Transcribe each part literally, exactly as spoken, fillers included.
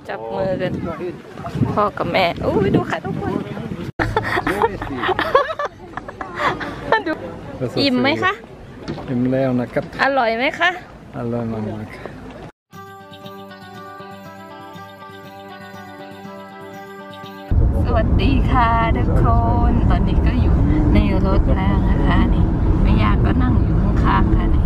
จับมือกันพ่อกับแม่อุ้ยดูค่ะทุกคนดูอิ่มไหมคะอิ่มแล้วนะครับอร่อยไหมคะอร่อยมากสวัสดีค่ะทุกคนตอนนี้ก็อยู่ในรถแล้วนะคะนี่แม่ยาก็นั่งอยู่ข้างๆค่ะนี่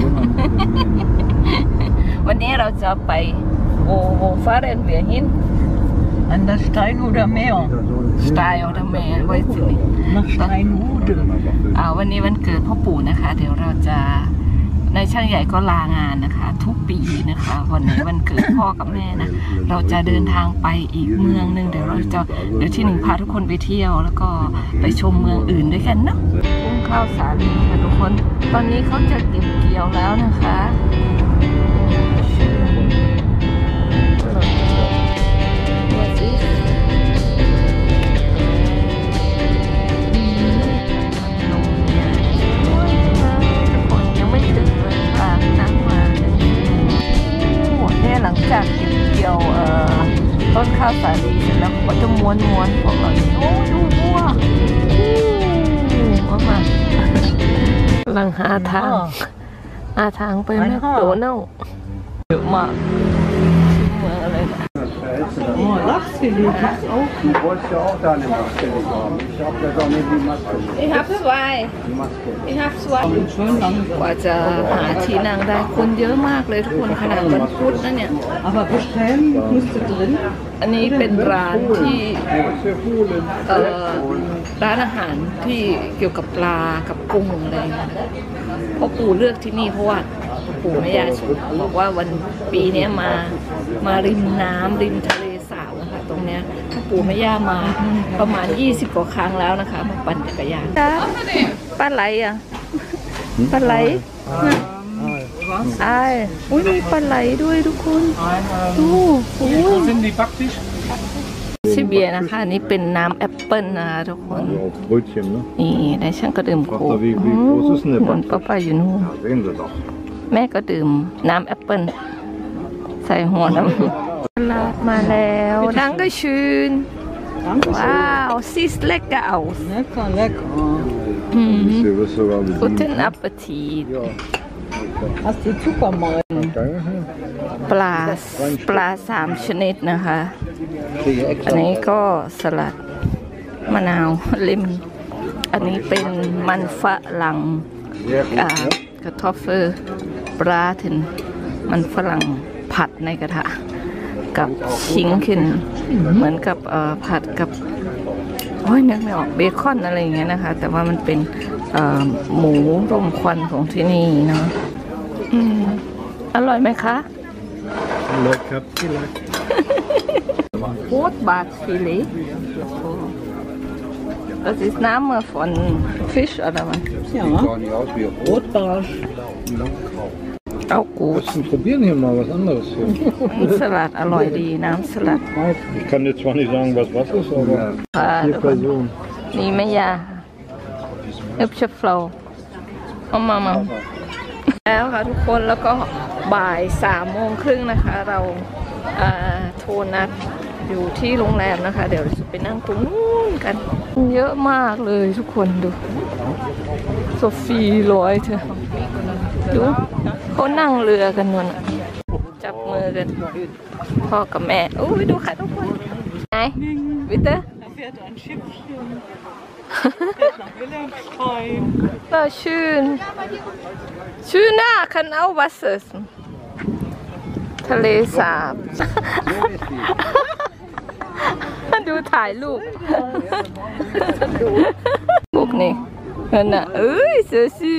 วันนี้เราจะไปโอโวฟาเรนเบียหินอันดับสไตน์oder Meer สไตล์oder Meerไว้สิ nach Steinhude อ่าวันนี้วันเกิดพ่อปู่นะคะเดี๋ยวเราจะในช่างใหญ่ก็ลางานนะคะทุกปีนะคะวันนี้วันเกิดพ่อกับแม่นะเราจะเดินทางไปอีกเมืองหนึ่งเดี๋ยวเราจะเดี๋ยวที่หนึ่งพาทุกคนไปเที่ยวแล้วก็ไปชมเมืองอื่นด้วยกันเนาะกุ้งข้าวสาลีค่ะทุกคนตอนนี้เขาจะเก็บเกี่ยวแล้วนะคะหลังจากเก็บเกี่ยวต้นข้าวสาลีเสร็จแล้วก็จะม้วนม้วนของเราโอ้ดูวัวว่ามันกำลังหาทางหาทางไปแมคโดนัลด์เยอะมากเมืองอะไรนะ Oh, Lachsfilet gibt's auch. Du wolltest ja auch deine Maske nicht haben. Ich hab ja doch nicht die Maske. Ich hab zwei. Ich hab zwei. กว่าจะหาที่นั่งได้คนเยอะมากเลยทุกคนขนาดวันพุธนะเนี่ย Aber bestellen müsste drin. อันนี้เป็นร้านที่เอ่อร้านอาหารที่เกี่ยวกับปลากับกุ้งอะไรพ่อปู่เลือกที่นี่เพราะว่าปู่แม่ย่าบอกว่าวันปีนี้มามาริมน้ำริมทะเลสาบนะคะตรงเนี้ยพ่อปู่แม่ย่ามาประมาณยี่สิบกว่าครั้งแล้วนะคะมาปั่นจักรยานปลาไหลอ่ะปลาไหลไอ้อุ้ยมีปลาไหลด้วยทุกคนดูโอ้ชิเบียนะคะนี่เป็นน้ำแอปเปิ้ลนะคะทุกคนนี่ได้ช่างก็ดื่มโค้กเหมือนป้าป้าอยู่นู่นแม่ก็ดื่มน้ำแอปเปิ้ลใส่หัวน้ำลามาแล้วดังก็ชื่นว้าวซีสเล็กก็เอา Lecker, lecker. Guten Appetit Hast du Zucker mal? ปลาปลาสามชนิดนะคะอันนี้ก็สลัดมะนาวลิมอันนี้เป็นมันฝรั่งกระทอฟเฟอร์ปลาถึงมันฝรั่งผัดในกระทะกับชิงขึ้นเหมือนกับผัดกับโอ้ยนึกไม่ออกเบคอนอะไรอย่างเงี้ยนะคะแต่ว่ามันเป็นหมูร่มควันของที่นี่เนาะอืมอร่อยไหมคะอร่อยครับที่รัก Rotbartfilet. Das ist Name von Fisch oder was? Ja. Rotbarsch. Auch gut. Probieren hier mal was anderes hier. Salat, อร่อยดีน้ำสลัด Ich kann jetzt zwar nicht sagen, was was ist, aber vier Personen. นี่แม่ยาเอฟเชฟโฟลเอามามาแล้วค่ะทุกคนแล้วก็บ่ายสามโมงครึ่งนะคะเราโทรนัดอยู่ที่โรงแรมนะคะเดี๋ยวเราจะไปนั่งตรงนู้นกันเยอะมากเลยทุกคนดูโซฟีลอยเธอดูเขานั่งเรือกันนู่นจับมือกันพ่อกับแม่อุ้ยดูค่ะทุกคนไหนวิเตอร์เราชื่นชื่นน่าคันเอาวัสเซอร์ทะเลสาบดูถ่ายรูปพวกนี้เห็นน่ะเอ้ยเสือซี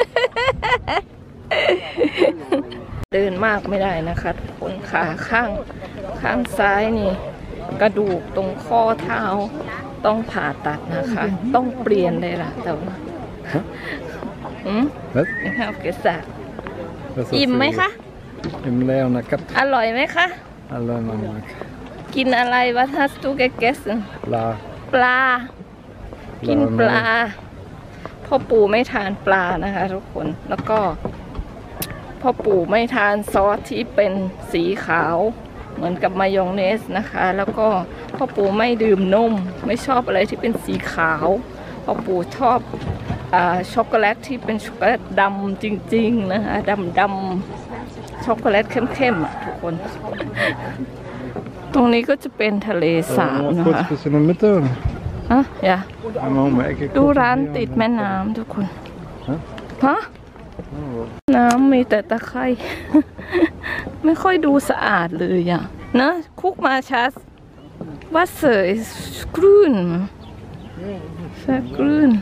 เดินมากไม่ได้นะคะทุกคนขาข้างข้างซ้ายนี่กระดูกตรงข้อเท้าต้องผ่าตัดนะคะต้องเปลี่ยนเลยล่ะแต่ว่าอืมนะคะโอเคสักอิ่มไหมคะอิ่มแล้วนะครับอร่อยไหมคะอร่อยมากกินอะไรวะทัสตูแกเกสปลาปลากินปลาพ่อปู่ไม่ทานปลานะคะทุกคนแล้วก็พ่อปู่ไม่ทานซอสที่เป็นสีขาวเหมือนกับมายองเนสนะคะ แล้วก็พ่อปู่ไม่ดื่มนมไม่ชอบอะไรที่เป็นสีขาวพ่อปู่ชอบอ่าช็อกโกแลตที่เป็นช็อกโกแลตดำจริงๆนะคะดำดำช็อกโกแลตเข้มๆอ่ะทุกคน ตรงนี้ก็จะเป็นทะเลสาบนะคะ Kurz bis in der Mitte. ฮะอย่า Einmal um die Ecke ดู gucken. ร้านติดแม่น้ำทุกคนฮะฮะน้ำมีแต่ตะไคร่ ไม่ค่อยดูสะอาดเลยอ่ะนะคุกมาชัสวัสเซอร์สกรูนสกรูน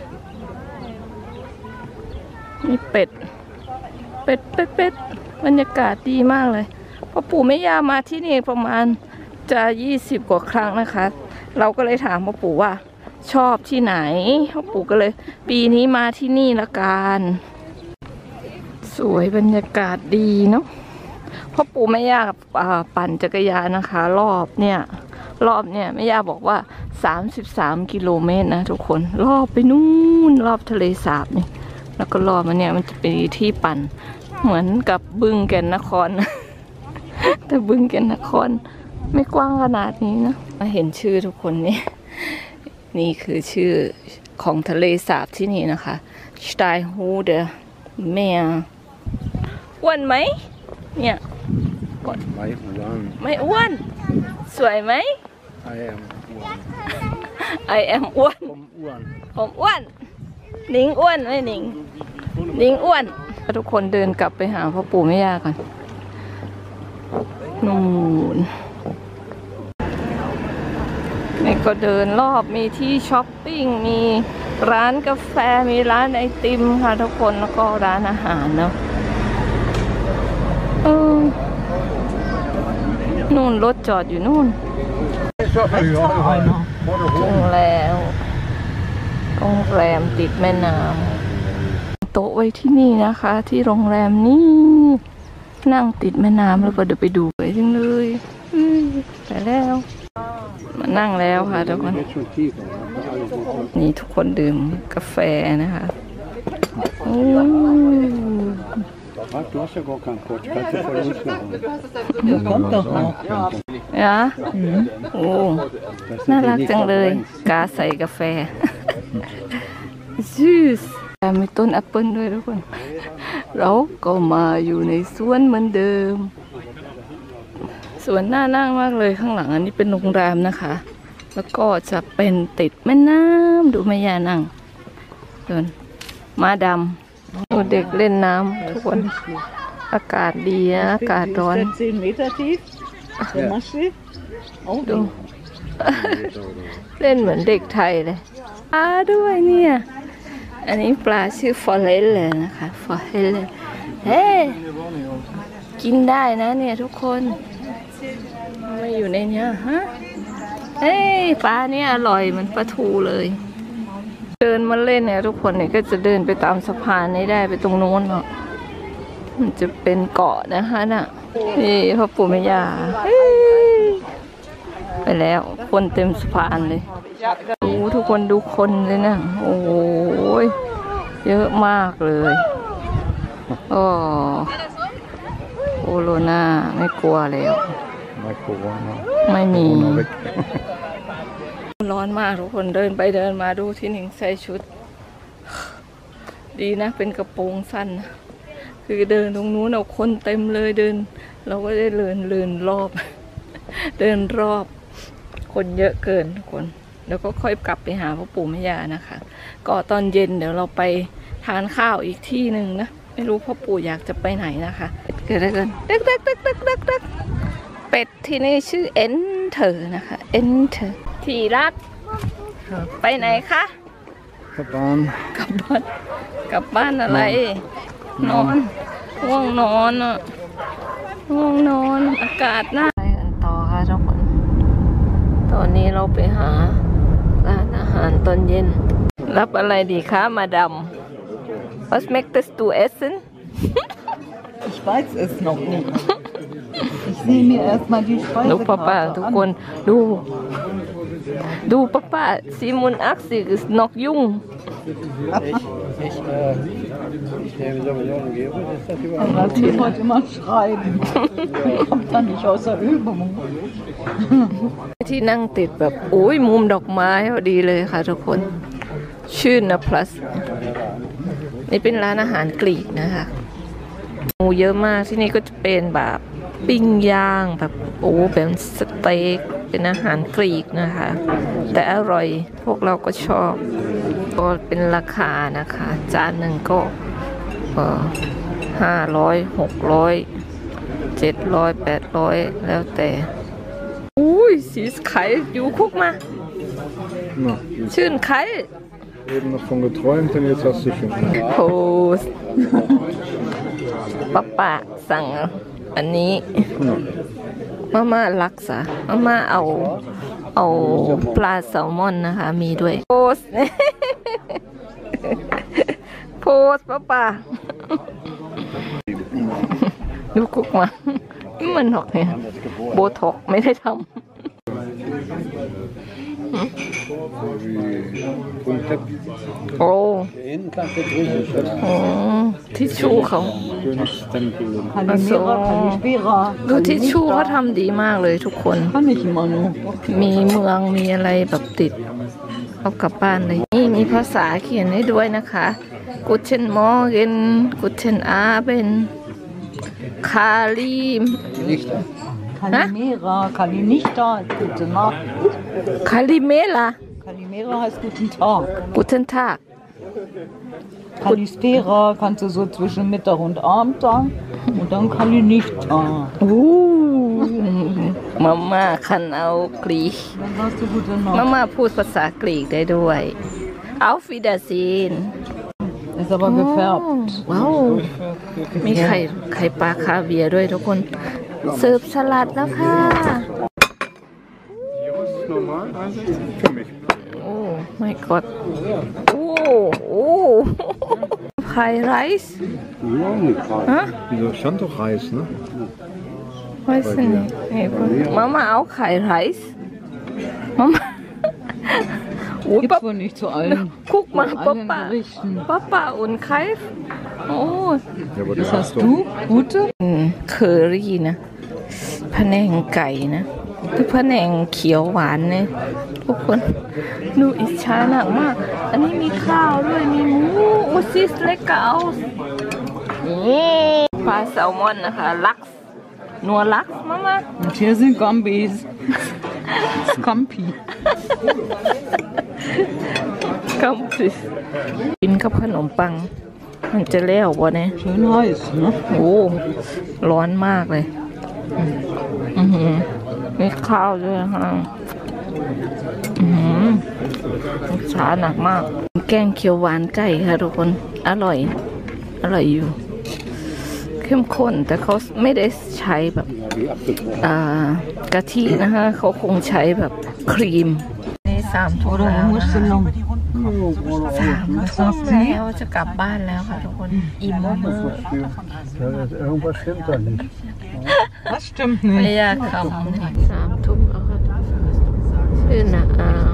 มีเป็ด เป็ดเป็ดเป็ดบรรยากาศดีมากเลยพ่อปู่แม่ย่ามาที่นี่ประมาณจะยี่สิบกว่าครั้งนะคะ เราก็เลยถามพ่อปู่ว่าชอบที่ไหนพ่อปู่ก็เลย ปีนี้มาที่นี่ละกันสวยบรรยากาศดีเนาะพ่อปู่แม่ย่าปั่นจักรยานนะคะ รอบเนี่ยรอบเนี่ยแม่ย่าบอกว่าสามสิบสามกิโลเมตรนะทุกคนรอบไปนู่นรอบทะเลสาบนี่แล้วก็รอบมันเนี่ยมันจะเป็นที่ปั่นเหมือนกับบึงแก่นนคร แต่บึงแก่นนครไม่กว้างขนาดนี้นะมาเห็นชื่อทุกคนนี่ นี่คือชื่อของทะเลสาบที่นี่นะคะสไตล์ฮูเดอแม่อ้วนไหมเนี่ย Mai Ulan. ไม่อ้วนสวยไหม I am Ulan. I am อ้วน Vom Ulan. ผมอ้วนหนิงอ้วนไหมหนิงหนิงอ้วนทุกคนเดินกลับไปหาพ่อปู่แม่ย่าก่อนนู่นนี่ก็เดินรอบมีที่ช้อปปิ้งมีร้านกาแฟมีร้านไอติมค่ะทุกคนแล้วก็ร้านอาหารเนาะเออนู่นรถจอดอยู่นู่นถึงแล้วโรงแรมติดแม่น้ำโต๊ะไว้ที่นี่นะคะ ที่โรงแรมนี่นั่งติดแม่น้ำแล้วก็เดี๋ยวไปดูไปจังเลยไปแล้วมานั่งแล้วค่ะทุกคนนี่ทุกคนดื่มกาแฟนะคะโอ้ Du hast ja gar keinen Coach. Kannst du voll uns machen. Das kommt doch noch. นะโอ้น่ารักจังเลยกาใส่กาแฟซูสมีต้นแอปเปิลด้วยทุกคนเราก็มาอยู่ในสวนเหมือนเดิมสวนน่านั่งมากเลยข้างหลังอันนี้เป็นโรงแรมนะคะ แล้วก็จะเป็นติดแม่น้ำดูแม่ย่านั่งเดินมาดำดูเด็กเล่นน้ำทุกคนอากาศดีนะอากาศร้อน zehn Meter tief. So massiv. ดู เล่นเหมือนเด็กไทยเลยปลาด้วยเนี่ยอันนี้ปลาชื่อฟอเรลเลยนะคะฟอเรลเลยเฮ้กินได้นะเนี่ยทุกคนไม่อยู่ในเนี้ยฮะเฮ้ปลาเนี่ยอร่อยเหมือนปลาทูเลยเดินมาเล่นเนี่ยทุกคนเนี่ยก็จะเดินไปตามสะพานนี้ได้ไปตรงโน้นเนาะมันจะเป็นเกาะนะคะน่ะนี่พ่อปู่แม่ย่าไปแล้วคนเต็มสะพานเลยดูทุกคนดูคนเลยนะโอ้ยเยอะมากเลยโอ้โอโลนาไม่กลัวแล้ว Mai Corona. ไม่มี Corona weg. ร้อนมากทุกคนเดินไปเดินมาดูที่หนิงใส่ชุด ดีนะเป็นกระโปรงสั้นนะคือเดินตรงนู้นเอาคนเต็มเลยเดิน เราก็ได้เดินเดินรอบ เดินรอบ คนเยอะเกินทุกคนแล้วก็ค่อยกลับไปหาพ่อปู่แม่ย่านะคะก็ตอนเย็นเดี๋ยวเราไปทานข้าวอีกที่หนึ่งนะไม่รู้พ่อปู่อยากจะไปไหนนะคะเกิดอะไรกันตึกตึกตึกตึกตึกตึกเป็ดที่นี่ชื่อเอ็นเธอนะคะเอ็นเธอที่รักไปไหนคะกลับบ้านกลับบ้านกลับบ้านอะไรนอนง่วงนอนอ่ะง่วงนอนอากาศน่าไปกันต่อค่ะทุกคนตอนนี้เราไปหาร้านอาหารตอนเย็นรับอะไรดีคะมาดาม Was möchtest du essen? Ich weiß es noch nicht. Ich sehe mir erstmal die ดูป้าป้า Speisekarte ทุก an. คนดูดูป้าป้าซีมุนอักซิกนกยุง Das Team heute immer schreiben. Kommt dann nicht aus der Übung. ที่นั่งติดแบบโอ้ยมุมดอกไม้พอดีเลยค่ะทุกคนชื่นนะพลัสนี่เป็นร้านอาหารกรีกนะคะหมูเยอะมากที่นี่ก็จะเป็นแบบปิ้งย่างแบบโอ้เป็นสเต็กเป็นอาหารกรีกนะคะแต่อร่อยพวกเราก็ชอบก็เป็นราคานะคะจานหนึ่งก็ห้าร้อยหกร้อยเจ็ดร้อยแปดร้อยแล้วแต่อุ้ยสีไข่อยู่คุกมาชื่นไข่ Eben noch von geträumt und jetzt hast du schon. โพสป้าป้าสั่งอันนี้มาม่าลักษามาม่าเอาเอาปลาแซลมอนนะคะมีด้วยโพสโพสป้าป้าดูกุกมามันหอกเนี่ยโบท็อกไม่ได้ทำโอ้ทิชชู่เขาดูทิชชู่เขาทำดีมากเลยทุกคนมีเมืองมีอะไรแบบติดเอากลับบ้านเลยนี่มีภาษาเขียนให้ด้วยนะคะกุเชนมอเกนกุเชนอาเป็นคาลีม Kalimera, Kalinichta, gute Nacht. Kalimera. Kalimera heißt guten Tag. Guten Tag. Kalispera kannst du so zwischen Mittag und Abend sagen und dann Kalinichta. Uh, Mama kann auch Griechisch. Dann sagst du gute Nacht. Mama พูดภาษากรีกได้ด้วย Auf Wiedersehen. Ist aber gefärbt. ว้าวมีไข่ไข่ปลาคาเวียร์ด้วยทุกคนเสิร์ฟสลัดแล้วค่ะโอ้ไม่กดโอ้โอ้ไข่ไรซ์ฮะ Wieso stand doch Reis, ne? Weiß nicht. Hey, Mama auch kein Reis? Mama. Oh, Gibt's wohl nicht zu allen. Guck mal, allen Papa. Gerichten. Papa und Kaif. Oh. Ja, aber Was hast du? Gute? เคอรี่นะพะแนงไก่นะคือพะแนงเขียวหวานเนี่ยทุกคนดูอิจฉาหนักมากอันนี้มีข้าวด้วยมีหมูโอซิสเล็กเก๋าปลาแซลมอนนะคะลักซ์นัวลักซ์มามา Und hier sind Gambis. Scampi. กัมปิกินกับขนมปังมันจะเลี้ยวบ่เนี่ย Schön heiß, ne? โอ้ร้อนมากเลยอือหือมีข้าวด้วยค่ะอือหือชาหนักมากแกงเขียวหวานไก่ค่ะทุกคนอร่อยอร่อยอยู่เข้มข้นแต่เขาไม่ได้ใช้แบบอ่ากะทินะคะเขาคงใช้แบบครีมนี่สามทุ่มแล้วนะคะ สามทุ่มแล้วจะกลับบ้านแล้วค่ะทุกคนอิ่มมาก Irgendwas stimmt da nicht. Das stimmt ไม่ nicht. อยากขำสามทุ่มแล้วค่ะชื่อนะอาว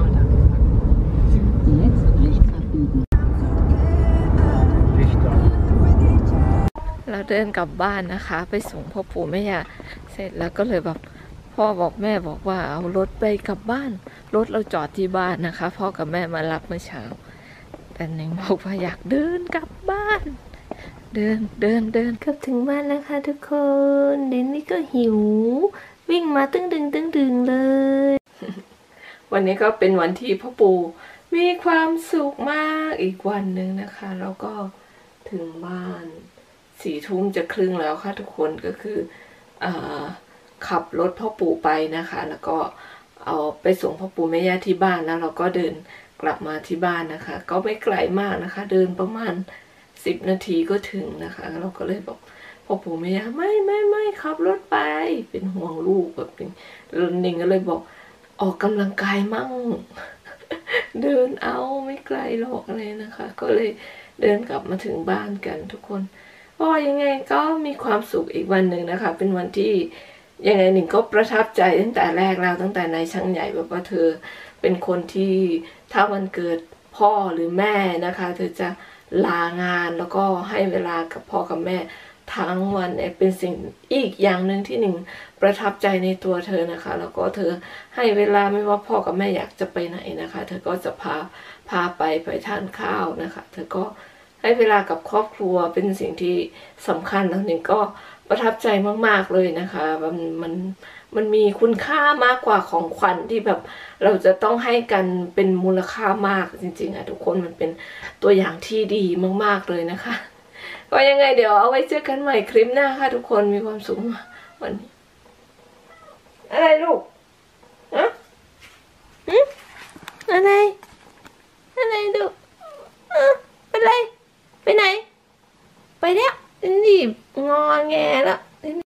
เราเดินกลับบ้านนะคะไปส่งพ่อปู่แม่ย่าเสร็จแล้วก็เลยแบบพ่อบอกแม่บอกว่าเอารถไปกลับบ้านรถเราจอดที่บ้านนะคะพ่อกับแม่มารับเมื่อเช้าแต่หนิงบอกว่าอยากเดินกลับบ้านเดินเดินเดินกลับถึงบ้านแล้วค่ะทุกคนเดนนี่ก็หิววิ่งมาตึ้งดึงตึ้งดึงเลย วันนี้ก็เป็นวันที่พ่อปู่มีความสุขมากอีกวันหนึ่งนะคะแล้วก็ถึงบ้านสี่ทุ่มจะครึ่งแล้วค่ะทุกคนก็คืออ่าขับรถพ่อปู่ไปนะคะแล้วก็เอาไปส่งพ่อปู่แม่ย่าที่บ้านแล้วเราก็เดินกลับมาที่บ้านนะคะก็ไม่ไกลมากนะคะเดินประมาณสิบนาทีก็ถึงนะคะเราก็เลยบอกพ่อปู่แม่ย่าไม่ไม่ไม่ขับรถไปเป็นห่วงลูกแบบนี้แล้วนิงก็เลยบอกออกกำลังกายมั่ง เดินเอาไม่ไกลหรอกอะไรนะคะก็เลยเดินกลับมาถึงบ้านกันทุกคนก็ยังไงก็มีความสุขอีกวันหนึ่งนะคะเป็นวันที่ยังไงหนิงก็ประทับใจตั้งแต่แรกแล้วตั้งแต่ในช่างใหญ่แบบว่าเธอเป็นคนที่ถ้าวันเกิดพ่อหรือแม่นะคะเธอจะลางานแล้วก็ให้เวลากับพ่อกับแม่ทั้งวันเป็นสิ่งอีกอย่างหนึ่งที่หนึ่งประทับใจในตัวเธอนะคะแล้วก็เธอให้เวลาไม่ว่าพ่อกับแม่อยากจะไปไหนนะคะเธอก็จะพาพาไปไปทานข้าวนะคะเธอก็ให้เวลากับครอบครัวเป็นสิ่งที่สำคัญแล้วหนึ่งก็ประทับใจมากๆเลยนะคะมันมันมันมีคุณค่ามากกว่าของขวัญที่แบบเราจะต้องให้กันเป็นมูลค่ามากจริงๆอะทุกคนมันเป็นตัวอย่างที่ดีมากๆเลยนะคะก็ยังไงเดี๋ยวเอาไว้เจอกันใหม่คลิปหน้าค่ะทุกคนมีความสุขวันนี้อะไรลูกอะอะไร